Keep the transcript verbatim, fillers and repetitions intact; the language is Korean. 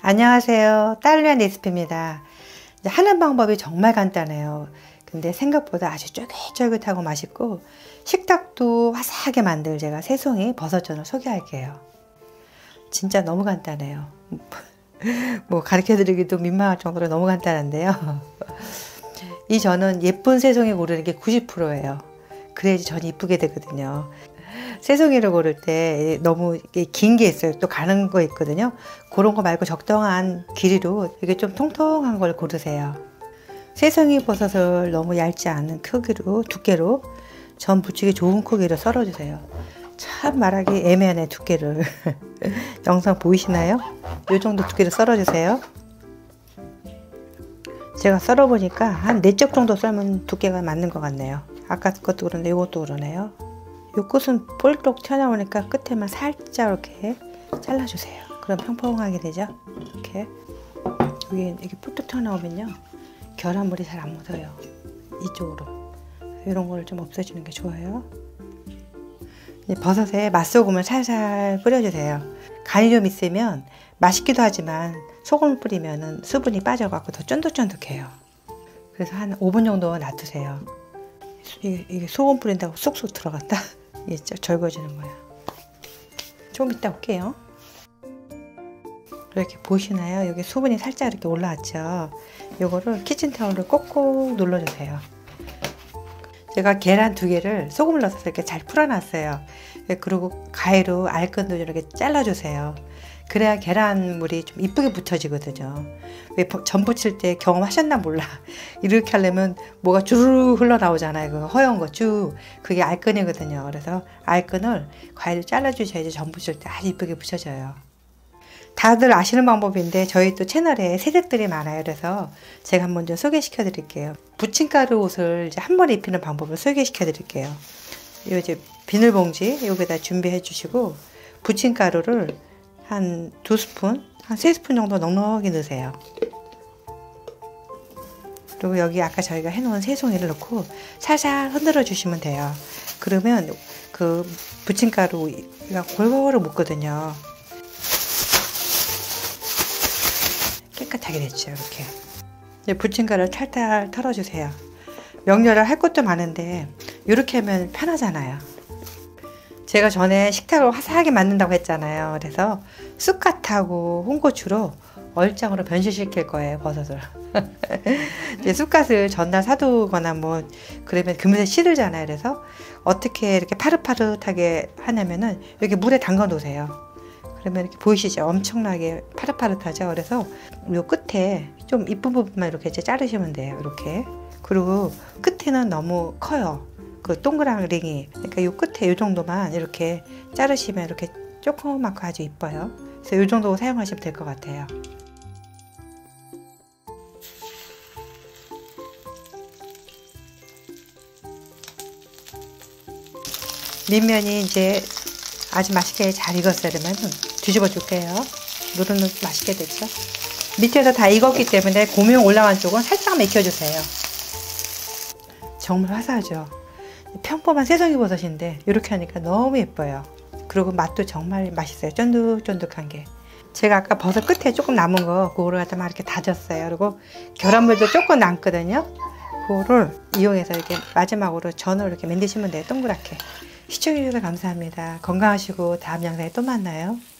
안녕하세요. 딸을 위한 레시피입니다. 하는 방법이 정말 간단해요. 근데 생각보다 아주 쫄깃쫄깃하고 맛있고 식탁도 화사하게 만들 제가 새송이 버섯전을 소개할게요. 진짜 너무 간단해요. 뭐 가르쳐드리기도 민망할 정도로 너무 간단한데요. 이 전은 예쁜 새송이 고르는 게 구십 퍼센트예요. 그래야지 전이 이쁘게 되거든요. 새송이를 고를 때 너무 긴 게 있어요. 또 가는 거 있거든요. 그런 거 말고 적당한 길이로 이게 좀 통통한 걸 고르세요. 새송이 버섯을 너무 얇지 않은 크기로, 두께로 전 부치기 좋은 크기로 썰어주세요. 참 말하기 애매하네, 두께를. 영상 보이시나요? 이 정도 두께로 썰어주세요. 제가 썰어보니까 한 네 쪽 정도 썰면 두께가 맞는 것 같네요. 아까 것도 그런데 이것도 그러네요. 이 끝은 볼록 튀어나오니까 끝에만 살짝 이렇게 잘라주세요. 그럼 평평하게 되죠. 이렇게 위에 이렇게 볼록 튀어나오면요, 결합물이 잘 안 묻어요. 이쪽으로 이런 걸 좀 없애주는 게 좋아요. 버섯에 맛소금을 살살 뿌려주세요. 간이 좀 있으면 맛있기도 하지만 소금을 뿌리면 수분이 빠져갖고 더 쫀득쫀득해요. 그래서 한 오 분 정도 놔두세요. 이게, 이게 소금 뿌린다고 쏙쏙 들어갔다 이게 절거지는 거야. 조금 이따 올게요. 이렇게 보시나요? 여기 수분이 살짝 이렇게 올라왔죠. 요거를 키친타올을 꼭꼭 눌러주세요. 제가 계란 두 개를 소금을 넣어서 이렇게 잘 풀어놨어요. 그리고 가위로 알끈도 이렇게 잘라주세요. 그래야 계란물이 좀 이쁘게 붙여지거든요. 왜 전 부칠 때 경험하셨나 몰라. 이렇게 하려면 뭐가 주르르 흘러나오잖아요. 그 허연 거 쭉. 그게 알끈이거든요. 그래서 알끈을 가위로 잘라주셔야지 전 부칠 때 아주 이쁘게 붙여져요. 다들 아시는 방법인데 저희 또 채널에 새색들이 많아요. 그래서 제가 한번 좀 소개시켜 드릴게요. 부침가루 옷을 이제 한 번에 입히는 방법을 소개시켜 드릴게요. 요 이제 비닐봉지 여기다 준비해 주시고 부침가루를 한 두 스푼, 한 세 스푼 정도 넉넉히 넣으세요. 그리고 여기 아까 저희가 해놓은 새송이를 넣고 살살 흔들어 주시면 돼요. 그러면 그 부침가루가 골고루 묻거든요. 깨끗하게 됐죠. 이렇게 이제 부침가루를 탈탈 털어주세요. 명절에 할 것도 많은데 이렇게 하면 편하잖아요. 제가 전에 식탁을 화사하게 만든다고 했잖아요. 그래서 쑥갓하고 홍고추로 얼짱으로 변신시킬 거예요, 버섯을. 이제 쑥갓을 전날 사두거나 뭐 그러면 금세 시들잖아요. 그래서 어떻게 이렇게 파릇파릇하게 하냐면은 여기 물에 담가 놓으세요. 그러면 이렇게 보이시죠? 엄청나게 파릇파릇하죠. 그래서 요 끝에 좀 이쁜 부분만 이렇게 이제 자르시면 돼요. 이렇게. 그리고 끝에는 너무 커요. 그 동그란 링이. 그러니까 요 끝에 요 정도만 이렇게 자르시면 이렇게 조그맣고 아주 이뻐요. 그래서 요 정도 사용하시면 될 것 같아요. 밑면이 이제 아주 맛있게 잘 익었어요. 그러면 뒤집어 줄게요. 누르는 맛있게 됐죠? 밑에서 다 익었기 때문에 고명 올라간 쪽은 살짝만 익혀주세요. 정말 화사하죠? 평범한 새송이 버섯인데 이렇게 하니까 너무 예뻐요. 그리고 맛도 정말 맛있어요. 쫀득쫀득한 게. 제가 아까 버섯 끝에 조금 남은 거 그거를 갖다 막 이렇게 다졌어요. 그리고 계란물도 조금 남거든요. 그거를 이용해서 이렇게 마지막으로 전을 이렇게 만드시면 돼요. 동그랗게. 시청해주셔서 감사합니다. 건강하시고 다음 영상에 또 만나요.